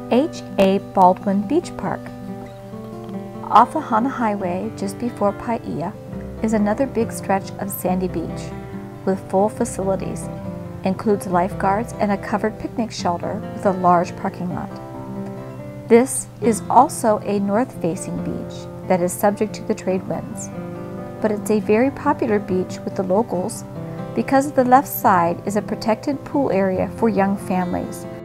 H.A. Baldwin Beach Park. Off the Hana Highway, just before Paia, is another big stretch of sandy beach with full facilities. Includes lifeguards and a covered picnic shelter with a large parking lot. This is also a north-facing beach that is subject to the trade winds, but it's a very popular beach with the locals because the left side is a protected pool area for young families